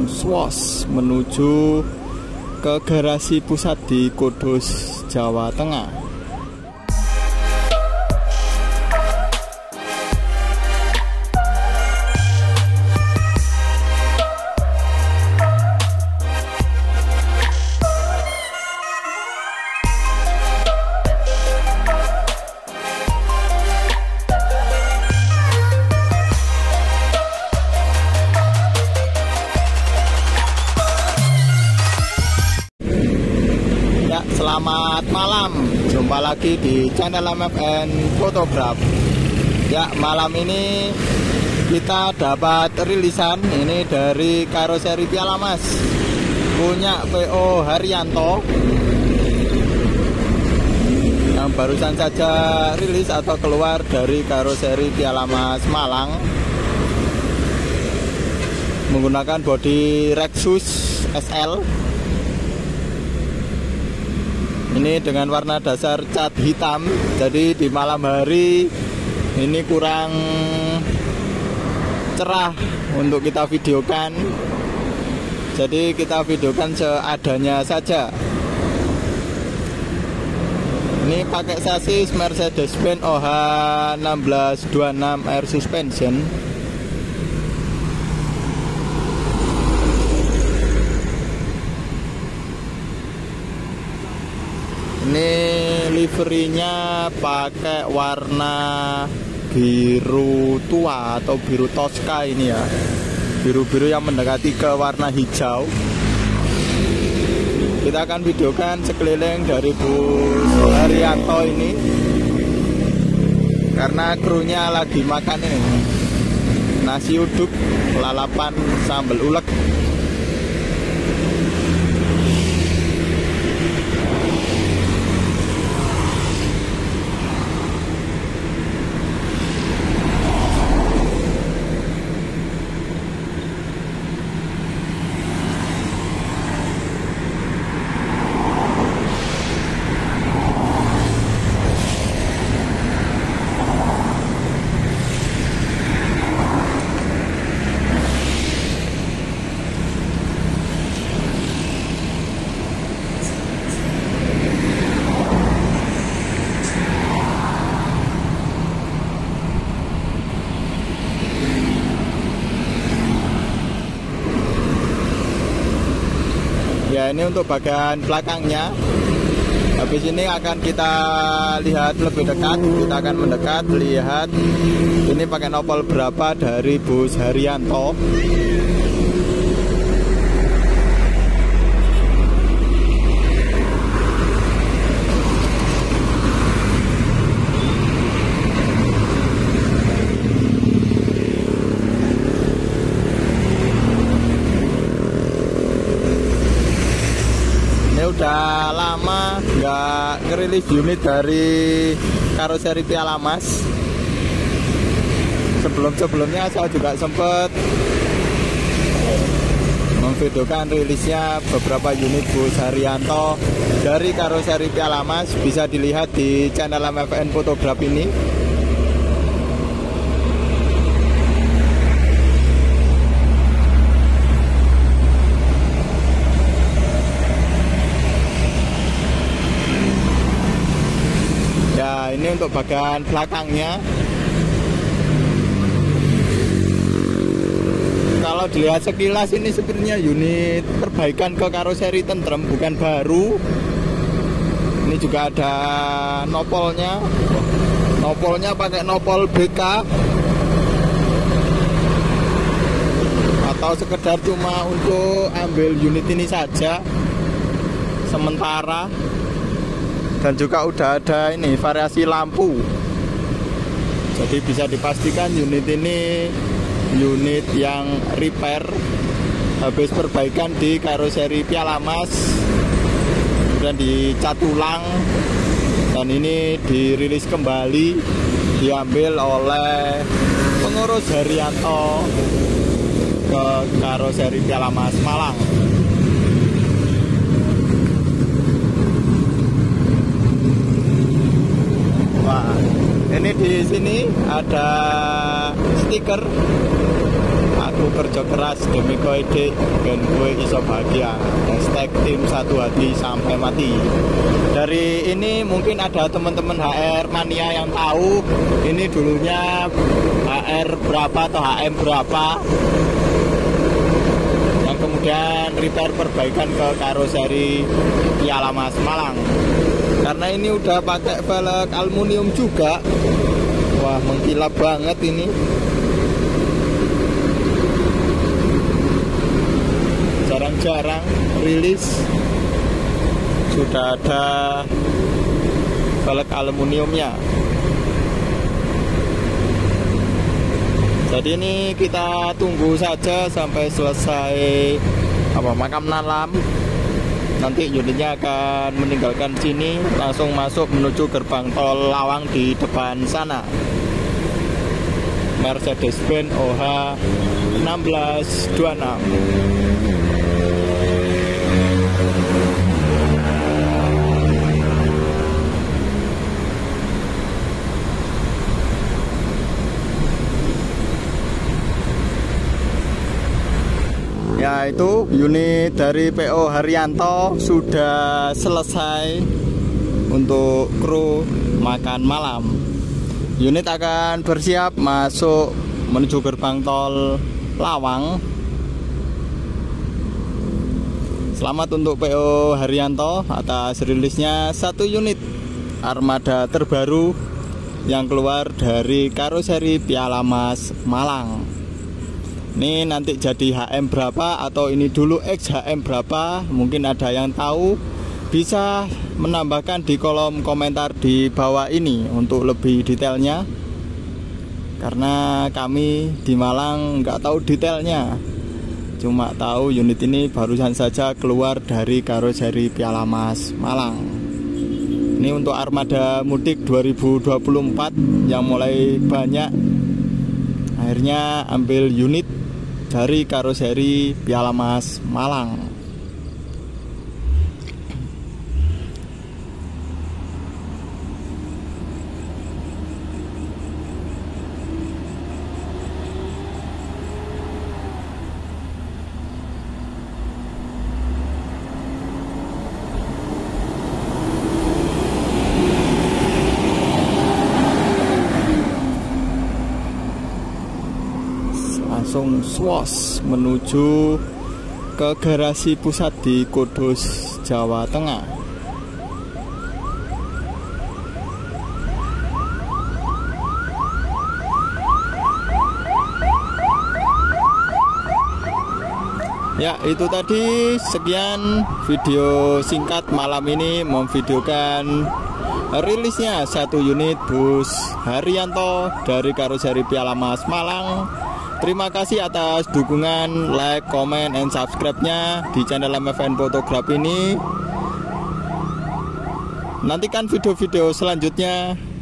Swos menuju ke garasi pusat di Kudus, Jawa Tengah. Selamat malam, jumpa lagi di channel MFN Photograph. Ya, malam ini kita dapat rilisan ini dari karoseri Piala Mas, punya PO Haryanto, yang barusan saja rilis atau keluar dari karoseri Piala Mas Malang, menggunakan bodi Rexus SL. Ini dengan warna dasar cat hitam. Jadi di malam hari ini kurang cerah untuk kita videokan. Jadi kita videokan seadanya saja. Ini pakai sasis Mercedes-Benz OH 1626 Air Suspension. Ini liverinya pakai warna biru tua atau biru Tosca ini ya. Biru-biru yang mendekati ke warna hijau. Kita akan videokan sekeliling dari bus Haryanto ini, karena krunya lagi makan ini nasi uduk, lalapan, sambal ulek. Ya, ini untuk bagian belakangnya. Habis ini akan kita lihat lebih dekat. Kita akan mendekat, lihat ini pakai nopol berapa dari bus Haryanto. Udah lama nggak ngerilis unit dari karoseri Piala Mas. Sebelumnya saya juga sempat memvideokan rilisnya beberapa unit bus Haryanto dari karoseri Piala Mas. Bisa dilihat di channel MFN Photograph ini. Ini untuk bagian belakangnya. Kalau dilihat sekilas ini sebenarnya unit perbaikan ke karoseri Tentrem, bukan baru. Ini juga ada nopolnya. Nopolnya pakai nopol BK atau sekedar cuma untuk ambil unit ini saja sementara. Dan juga udah ada ini variasi lampu. Jadi bisa dipastikan unit ini unit yang repair, habis perbaikan di karoseri Piala Mas, kemudian dicat ulang, dan ini dirilis kembali, diambil oleh pengurus Haryanto ke karoseri Piala Mas Malang. Wah, ini di sini ada stiker aku kerja keras demi kowe dik, ben kowe iso bahagia. Hashtag tim satu hati sampai mati. Dari ini mungkin ada teman-teman HR mania yang tahu ini dulunya HR berapa atau HM berapa, yang kemudian repair perbaikan ke karoseri Piala Mas Malang. Karena ini udah pakai velg aluminium juga. Wah, mengkilap banget ini. Jarang-jarang rilis sudah ada velg aluminiumnya. Jadi ini kita tunggu saja sampai selesai makam malam. Nanti unitnya akan meninggalkan sini, langsung masuk menuju gerbang tol Lawang di depan sana. Mercedes-Benz OH 1626. Ya, itu unit dari PO Haryanto sudah selesai untuk kru makan malam. Unit akan bersiap masuk menuju gerbang tol Lawang. Selamat untuk PO Haryanto atas rilisnya satu unit armada terbaru yang keluar dari karoseri Piala Mas Malang. Ini nanti jadi HM berapa atau ini dulu XHM berapa, mungkin ada yang tahu, bisa menambahkan di kolom komentar di bawah ini untuk lebih detailnya. Karena kami di Malang nggak tahu detailnya, cuma tahu unit ini barusan saja keluar dari karoseri Piala Mas Malang. Ini untuk armada mudik 2024 yang mulai banyak, akhirnya ambil unit dari karoseri Piala Mas Malang. Langsung swos menuju ke garasi pusat di Kudus, Jawa Tengah. Ya, itu tadi sekian video singkat malam ini memvideokan rilisnya satu unit bus Haryanto dari karoseri Piala Mas Malang. Terima kasih atas dukungan, like, comment, and subscribe-nya di channel MFN Photograph ini. Nantikan video-video selanjutnya.